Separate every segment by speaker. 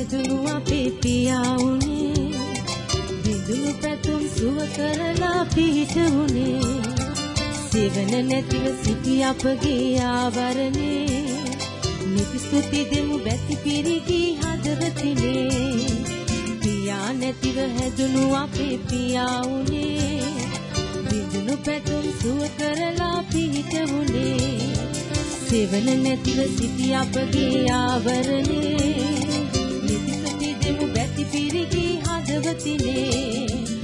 Speaker 1: හැදුණු අපේ පියා උනේ විඳුණු පැතුම් සුව කරලා පිහිට වුණේ සෙවන නැතිව සිටි අපගේ ආවරණේ නිති ස්තුති දෙමු බැති පිරිගී හදවතිනේ පියා නැතිව හැදුණු අපේ පියා උනේ විඳුණු පැතුම් සුව කරලා පිහිට වුණේ සෙවන නැතිව සිටි අපගේ ආවරණේ නිති ස්තුති දෙමු බැති පිරිගී හදවතිනේ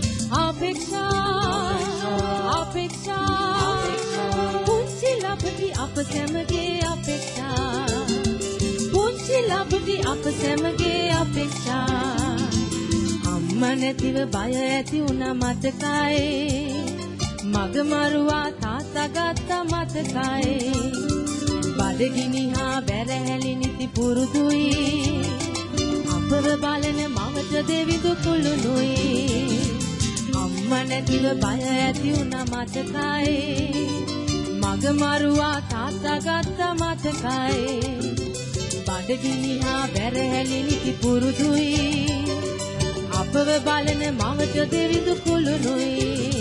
Speaker 1: අපේක්ෂා පුංචි ලබති අප සැමගේ අපේක්ෂා පුංචි ලබති අප සැමගේ අපේක්ෂා අම්මා නැතිව බය ඇති වුණා මතකයි මග මරුවා තාත්තා ගත්ත මතකයි බඩගිනි හා බැරහැලි නිති පුරුදුයි අපව බලන මවට දෙවිදු කුළුණුයි අම්මා නැතිව බය ඇති වුණා මතකයි මග මරුවා තාත්තා ගත්ත මතකයි බඩගිනි හා බැරහැලි නිති පුරුදුයි අපව බලන මවට දෙවිදු කුළුණුයි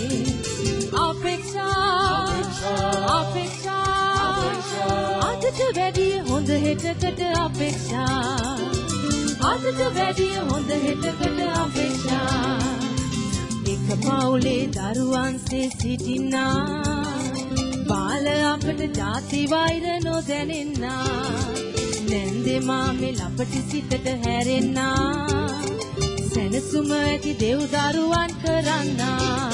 Speaker 1: අපේක්ෂා අදට වැඩිය හොඳ හෙටකට අපේක්ෂා අදට වැඩිය හොඳ හෙටකට අපේක්ෂා එක පවුලේ දරුවන්සේ සිටින්නා බාල අපට ජාති වෛර නොදැනෙන්නා නැන්දේ මාමේ ලපටි සිතට හැරෙන්නා සැනසුම ඇති දෙව් දරුවන් කරන්නා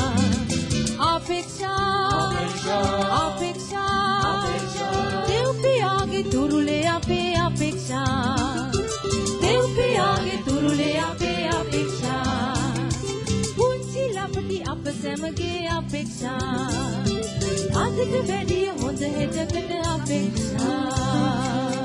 Speaker 1: අපේක්ෂා දෙව් පියාගේ තුරුලේ අපේ අපේක්ෂා දෙව් පියාගේ තුරුලේ අපේ අපේක්ෂා පුංචි ලපටි අප සැමගේ අපේක්ෂා අදට වැඩිය හොඳ හෙටකට අපේක්ෂා